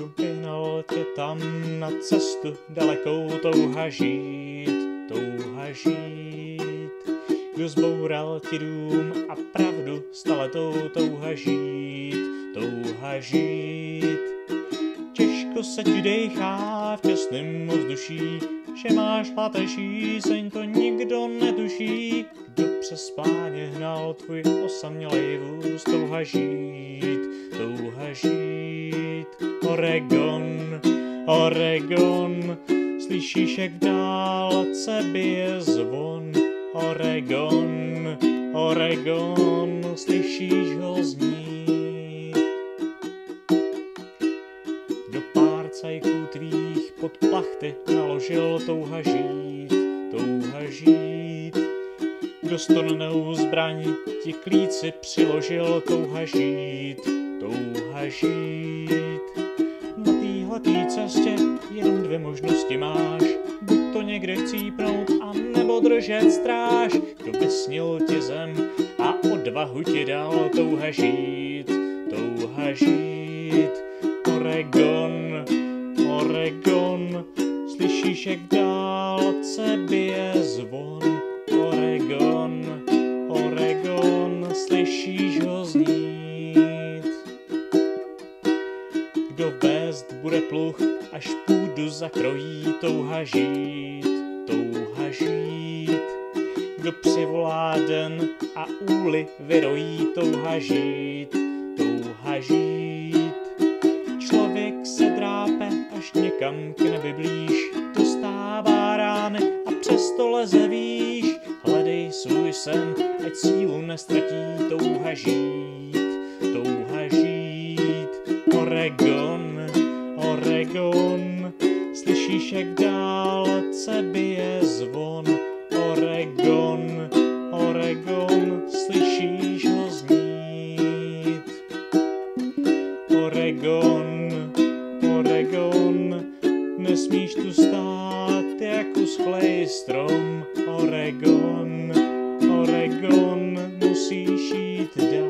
vyhnal tě tam na cestu dalekou, touha žít, touha žít. Kdo zboural ti dům a pravdu staletou, touha žít, touha žít. Těžko se ti dejchá v těsném ovzduší, že máš hlad a žízeň, to nikdo netuší. Kdo přes spáně hnal tvůj osamělej vůz, touha žít, touha žít. Oregon, Oregon, slyšíš, jak v dálce bije zvon. Oregon, Oregon, slyšíš ho znít. Do pár cajků tvých pod plachty naložil, touha žít, touha žít. Kdo stonnou zbraň ti klíci přiložil, touha žít, touha žít. Na téhletý cestě jenom dvě možnosti máš, buď to někde chcípnout, a nebo držet stráž. Kdo vysnil ti zem a odvahu ti dal, touha žít, touha žít. Oregon, Oregon, slyšíš, jak v dálce bije zvon. Oregon, Oregon, slyšíš ho znít. Kdo vést bude pluh, až půdu zakrojí, touha žít, touha žít. Kdo přivolá den a úly vyrojí, touha žít, touha žít. Člověk se drápe, až někam k nebi blíž, dostává rány a přesto leze výš. Hledej svůj sen, ať sílu nestratí, touha žít, touha žít. Oregon, Oregon, slyšíš, jak v dálce bije zvon. Oregon, Oregon, slyšíš ho znít. Oregon, Oregon, nesmíš tu stát jak uschlej strom. Oregon, Oregon, musíš jít dál.